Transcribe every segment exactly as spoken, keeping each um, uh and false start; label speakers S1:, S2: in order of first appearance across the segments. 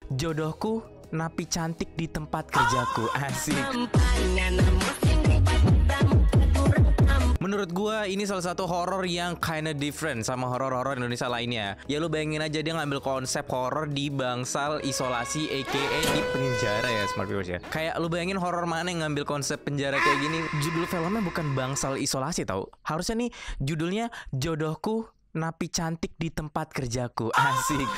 S1: jodohku napi cantik di tempat kerjaku. Asik. Menurut gua ini salah satu horor yang kinda different sama horor-horor Indonesia lainnya. Ya lu bayangin aja dia ngambil konsep horor di bangsal isolasi aka di penjara ya smart viewers ya. Kayak lu bayangin horor mana yang ngambil konsep penjara kayak gini. Judul filmnya bukan bangsal isolasi tau. Harusnya nih judulnya jodohku napi cantik di tempat kerjaku. Asik.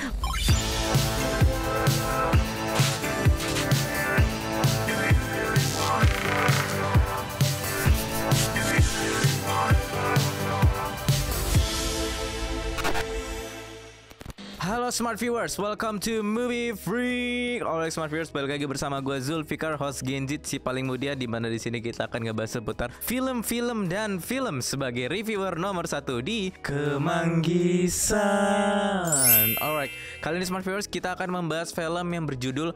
S1: Halo Smart Viewers, welcome to Movie Freak. Alright Smart Viewers, balik lagi bersama gue Zulfikar, host Genjit si paling muda, di mana di sini kita akan ngebahas seputar film-film dan film sebagai reviewer nomor satu di Kemanggisan. Alright, kali ini Smart Viewers kita akan membahas film yang berjudul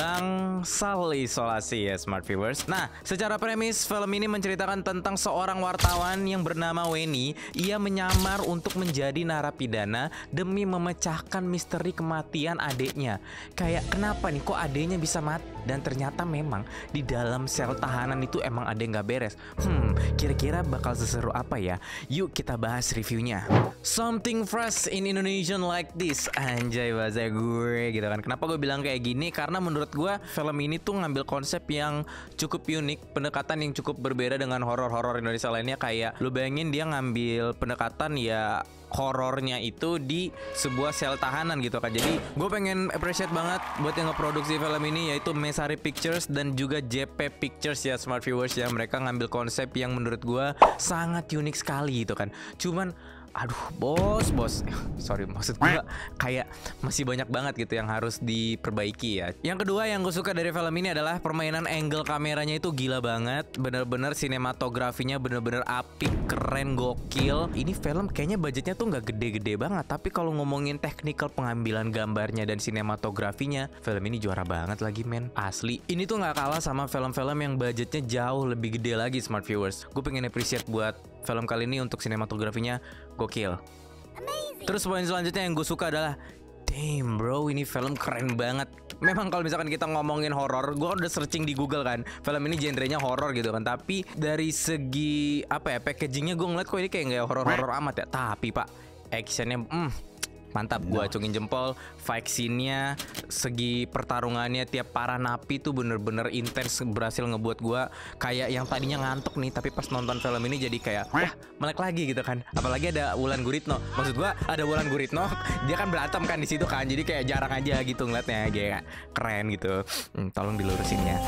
S1: Bangsal Isolasi ya Smart Viewers. Nah, secara premis film ini menceritakan tentang seorang wartawan yang bernama Weni. Ia menyamar untuk menjadi narapidana demi memecahkan misteri kematian adiknya. Kayak kenapa nih kok adiknya bisa mati? Dan ternyata memang di dalam sel tahanan itu emang ada yang gak beres. Hmm, kira-kira bakal seseru apa ya? Yuk kita bahas reviewnya. Something fresh in Indonesian like this. Anjay bahasa gue gitu kan. Kenapa gue bilang kayak gini? Karena menurut gue film ini tuh ngambil konsep yang cukup unik, pendekatan yang cukup berbeda dengan horor-horor Indonesia lainnya. Kayak lu bayangin dia ngambil pendekatan ya horornya itu di sebuah sel tahanan gitu kan. Jadi gue pengen appreciate banget buat yang ngeproduksi film ini, yaitu Mesari Pictures dan juga J P Pictures ya Smart Viewers ya. Mereka ngambil konsep yang menurut gue sangat unik sekali gitu kan. Cuman aduh bos bos sorry maksud gue kayak masih banyak banget gitu yang harus diperbaiki ya. Yang kedua yang gue suka dari film ini adalah permainan angle kameranya itu gila banget. Bener-bener sinematografinya bener-bener apik, keren, gokil. Ini film kayaknya budgetnya tuh nggak gede-gede banget, tapi kalau ngomongin technical pengambilan gambarnya dan sinematografinya, film ini juara banget lagi men. Asli ini tuh nggak kalah sama film-film yang budgetnya jauh lebih gede lagi Smart Viewers. Gue pengen appreciate buat film kali ini untuk sinematografinya gokil. Amazing. Terus poin selanjutnya yang gue suka adalah damn bro, ini film keren banget. Memang kalau misalkan kita ngomongin horor, gue udah searching di Google kan, film ini genrenya horor gitu kan. Tapi dari segi apa ya, packagingnya gue ngeliat kok ini kayak nggak horor-horor amat ya. Tapi pak, actionnya hmm, mantap, gue acungin jempol. Fight scene-nya, segi pertarungannya tiap para napi tuh bener-bener intens, berhasil ngebuat gue kayak yang tadinya ngantuk nih, tapi pas nonton film ini jadi kayak wah melek lagi gitu kan. Apalagi ada Wulan Guritno, maksud gue ada Wulan Guritno, dia kan berantem kan di situ kan, jadi kayak jarang aja gitu ngeliatnya, kayak keren gitu. Hmm, tolong dilurusin ya.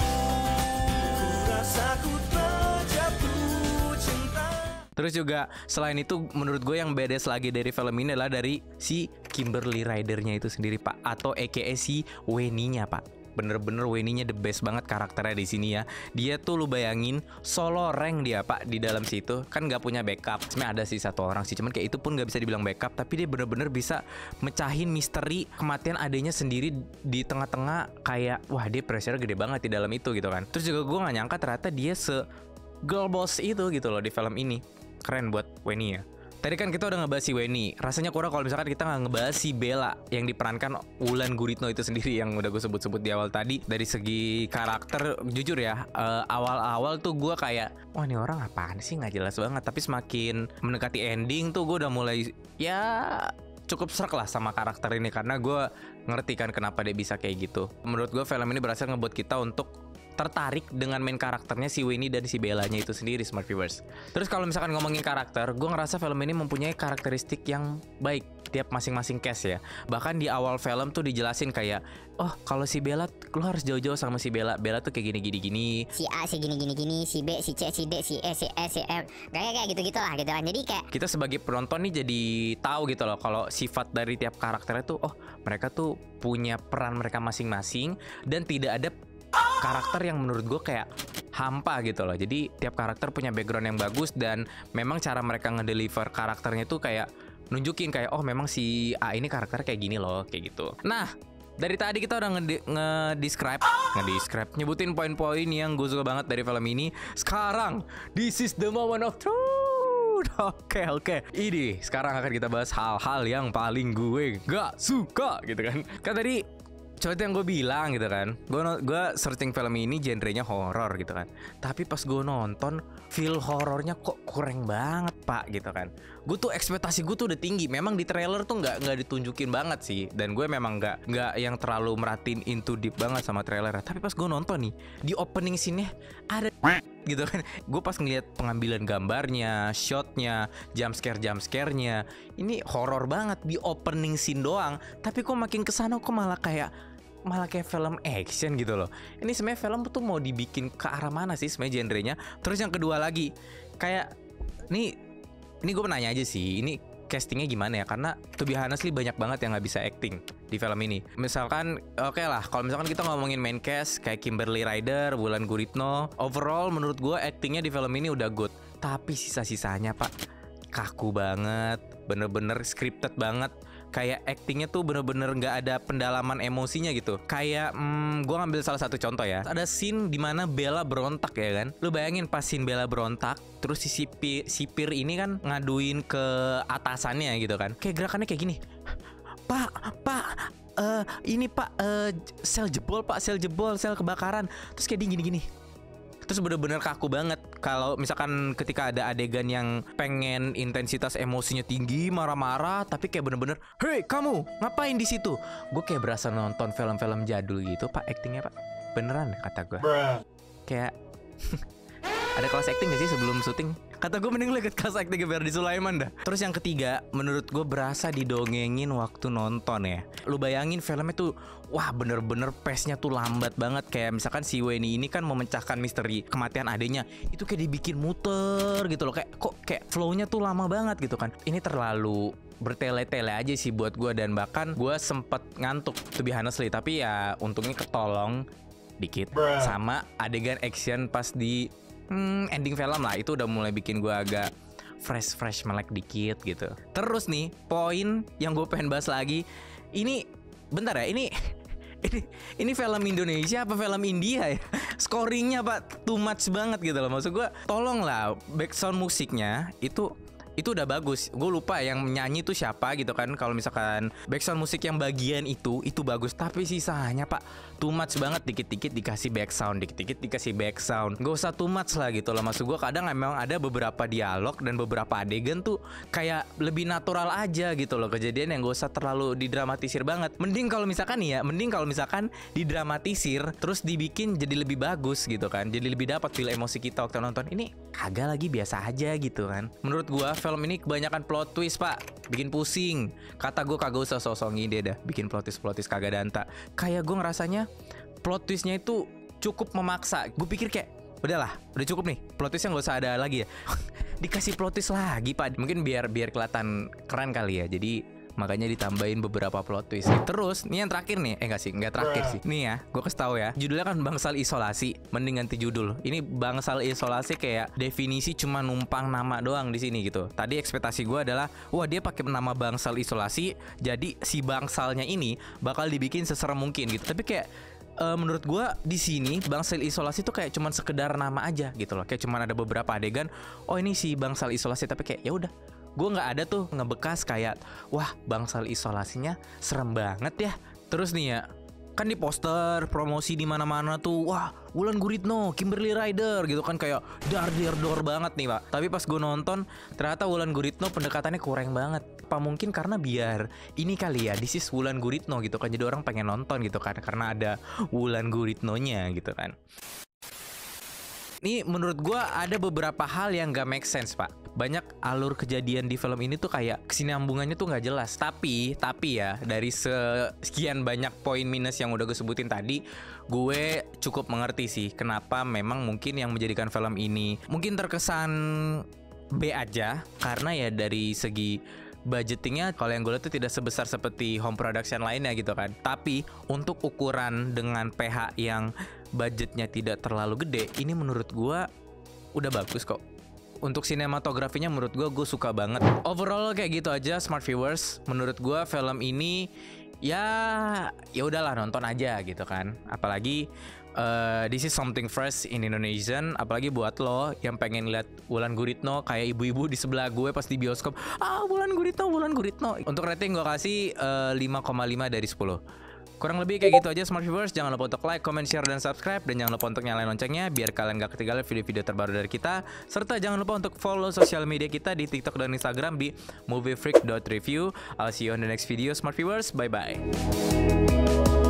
S1: Terus juga selain itu menurut gue yang beda lagi dari film ini adalah dari si Kimberly Ridernya itu sendiri pak, atau aka si Weni-nya pak. Bener-bener Weni-nya the best banget karakternya di sini ya. Dia tuh lu bayangin solo rank dia pak di dalam situ, kan nggak punya backup. Sebenarnya ada sih satu orang sih, cuman kayak itu pun nggak bisa dibilang backup. Tapi dia bener-bener bisa mecahin misteri kematian adanya sendiri di tengah-tengah. Kayak wah dia pressure gede banget di dalam itu gitu kan. Terus juga gue nggak nyangka ternyata dia se girl boss itu gitu loh di film ini. Keren buat Weni ya. Tadi kan kita udah ngebahas si Weni. Rasanya kurang kalau misalkan kita nggak ngebahas si Bella yang diperankan Wulan Guritno itu sendiri, yang udah gue sebut-sebut di awal tadi. Dari segi karakter jujur ya, uh, awal-awal tuh gue kayak wah ini orang apaan sih, nggak jelas banget. Tapi semakin mendekati ending tuh gue udah mulai ya cukup serak lah sama karakter ini, karena gue ngerti kan kenapa dia bisa kayak gitu. Menurut gue film ini berhasil ngebuat kita untuk tertarik dengan main karakternya si Weni dan si Bellanya itu sendiri Smart Viewers. Terus kalau misalkan ngomongin karakter, gue ngerasa film ini mempunyai karakteristik yang baik tiap masing-masing cast ya. Bahkan di awal film tuh dijelasin kayak oh kalau si Bella lo harus jauh-jauh sama si Bella. Bella tuh kayak gini-gini-gini.
S2: Si A si gini-gini-gini, si B, si C, si D, si E, si S, si F. Kayak kayak gitu-gitu lah gitu kan. Jadi kayak
S1: kita sebagai penonton nih jadi tahu gitu loh kalau sifat dari tiap karakternya tuh oh mereka tuh punya peran mereka masing-masing dan tidak ada karakter yang menurut gue kayak hampa gitu loh. Jadi tiap karakter punya background yang bagus dan memang cara mereka ngedeliver karakternya tuh kayak nunjukin kayak oh memang si A ini karakter kayak gini loh, kayak gitu. Nah, dari tadi kita udah nge-describe nge-describe nyebutin poin-poin yang gue suka banget dari film ini. Sekarang this is the moment of truth. Oke oke, ini sekarang akan kita bahas hal-hal yang paling gue gak suka gitu kan. Kan tadi seperti yang gue bilang gitu kan, gue gue searching film ini genrenya horor gitu kan, tapi pas gue nonton feel horornya kok kurang banget pak gitu kan. Gue tuh ekspektasi gue tuh udah tinggi, memang di trailer tuh nggak nggak ditunjukin banget sih, dan gue memang nggak nggak yang terlalu merhatiin into deep banget sama trailer. Tapi pas gue nonton nih di opening scene-nya ada gitu kan, gue pas ngeliat pengambilan gambarnya, shotnya, jump scare jump scare-nya, ini horor banget di opening scene doang. Tapi kok makin kesana kok malah kayak malah kayak film action gitu loh. Ini sebenarnya film tuh mau dibikin ke arah mana sih sebenarnya genrenya? Terus yang kedua lagi, kayak nih, ini gue nanya aja sih, ini castingnya gimana ya? Karena to be honestly banyak banget yang nggak bisa acting di film ini. Misalkan, oke okay lah, kalau misalkan kita ngomongin main cast kayak Kimberly Ryder, Wulan Guritno, overall menurut gue actingnya di film ini udah good. Tapi sisa-sisanya pak kaku banget, bener-bener scripted banget. Kayak actingnya tuh bener-bener nggak ada pendalaman emosinya gitu. Kayak hmm, gue ngambil salah satu contoh ya. Ada scene dimana Bella berontak ya kan. Lu bayangin pas scene Bella berontak, terus si sipir, sipir ini kan ngaduin ke atasannya gitu kan. Kayak gerakannya kayak gini. Pak, pak, uh, ini pak, uh, sel jebol pak, sel jebol, sel kebakaran. Terus kayak dia gini-gini. Terus bener-bener kaku banget. Kalau misalkan ketika ada adegan yang pengen intensitas emosinya tinggi, marah-marah, tapi kayak bener-bener, hei kamu ngapain di situ? Gue kayak berasa nonton film-film jadul gitu pak, actingnya pak. Beneran kata gue. Kayak ada kelas acting gak sih sebelum syuting? Kata gue mending lu ikut kelas acting Ferdy Sulaiman dah. Terus yang ketiga, menurut gue berasa didongengin waktu nonton ya. Lu bayangin filmnya tuh, wah bener-bener pace-nya tuh lambat banget. Kayak misalkan si Weni ini kan memecahkan misteri kematian adenya, itu kayak dibikin muter gitu loh. Kayak kok kayak flow-nya tuh lama banget gitu kan. Ini terlalu bertele-tele aja sih buat gue, dan bahkan gue sempet ngantuk to be honestly. Tapi ya untungnya ketolong dikit sama adegan action pas di Hmm, ending film lah, itu udah mulai bikin gue agak fresh fresh melek dikit gitu. Terus nih poin yang gue pengen bahas lagi, ini bentar ya, ini ini ini film Indonesia apa film India ya? Scoringnya pak too much banget gitu loh. Maksud gue tolong lah background musiknya itu itu udah bagus. Gue lupa yang nyanyi tuh siapa gitu kan. Kalau misalkan background musik yang bagian itu itu bagus, tapi sisanya pak too much banget. Dikit-dikit dikasih background, dikit-dikit dikasih background. Gak usah too much lah gitu loh. Maksud gue kadang memang ada beberapa dialog dan beberapa adegan tuh kayak lebih natural aja gitu loh kejadian, yang gak usah terlalu didramatisir banget. Mending kalau misalkan nih ya, mending kalau misalkan didramatisir terus dibikin jadi lebih bagus gitu kan. Jadi lebih dapat feel emosi kita waktu nonton. Ini agak lagi biasa aja gitu kan. Menurut gue film ini kebanyakan plot twist pak, bikin pusing. Kata gue kagak usah sosok ngide dah, bikin plot twist plot twist kagak danta. Kayak gue ngerasanya plot twistnya itu cukup memaksa. Gue pikir kayak udahlah, udah cukup nih plot twistnya, nggak usah ada lagi ya. Dikasih plot twist lagi pak, mungkin biar biar kelihatan keren kali ya. Jadi makanya ditambahin beberapa plot twist. Terus nih yang terakhir nih, eh enggak sih, enggak terakhir sih. Nih ya, gue kasih tahu ya. Judulnya kan Bangsal Isolasi. Mending ganti judul. Ini Bangsal Isolasi kayak definisi cuma numpang nama doang di sini gitu. Tadi ekspektasi gue adalah, wah dia pakai nama Bangsal Isolasi, jadi si bangsalnya ini bakal dibikin seserem mungkin gitu. Tapi kayak Uh, menurut gue di sini Bangsal Isolasi tuh kayak cuman sekedar nama aja gitu loh. Kayak cuman ada beberapa adegan, oh ini si Bangsal Isolasi, tapi kayak ya udah. Gue nggak ada tuh ngebekas kayak wah Bangsal Isolasinya serem banget ya. Terus nih ya, kan di poster promosi di mana-mana tuh wah Wulan Guritno, Kimberly Ryder gitu kan, kayak dar dar dor banget nih pak. Tapi pas gue nonton ternyata Wulan Guritno pendekatannya kurang banget. Apa mungkin karena biar ini kali ya, this is Wulan Guritno gitu kan, jadi orang pengen nonton gitu kan karena ada Wulan Guritnonya gitu kan. Ini menurut gue ada beberapa hal yang gak make sense pak. Banyak alur kejadian di film ini tuh kayak kesinambungannya tuh gak jelas. Tapi, tapi ya dari sekian banyak poin minus yang udah gue sebutin tadi, gue cukup mengerti sih kenapa memang mungkin yang menjadikan film ini mungkin terkesan B aja. Karena ya dari segi budgetingnya kalau yang gue lihat tuh tidak sebesar seperti home production lainnya gitu kan. Tapi untuk ukuran dengan P H yang budgetnya tidak terlalu gede, ini menurut gue udah bagus kok. Untuk sinematografinya menurut gue gue suka banget. Overall kayak gitu aja smart viewers. Menurut gue film ini ya ya udahlah nonton aja gitu kan. Apalagi Uh, this is something fresh in Indonesian. Apalagi buat lo yang pengen lihat Wulan Guritno kayak ibu-ibu di sebelah gue pas di bioskop. Ah Wulan Guritno, Wulan Guritno. Untuk rating gue kasih uh, lima koma lima dari sepuluh. Kurang lebih kayak gitu aja Smart Viewers. Jangan lupa untuk like, comment, share, dan subscribe. Dan jangan lupa untuk nyalain loncengnya biar kalian gak ketinggalan video-video terbaru dari kita. Serta jangan lupa untuk follow sosial media kita di TikTok dan Instagram di moviefreak dot review. I'll see you on the next video Smart Viewers. Bye-bye.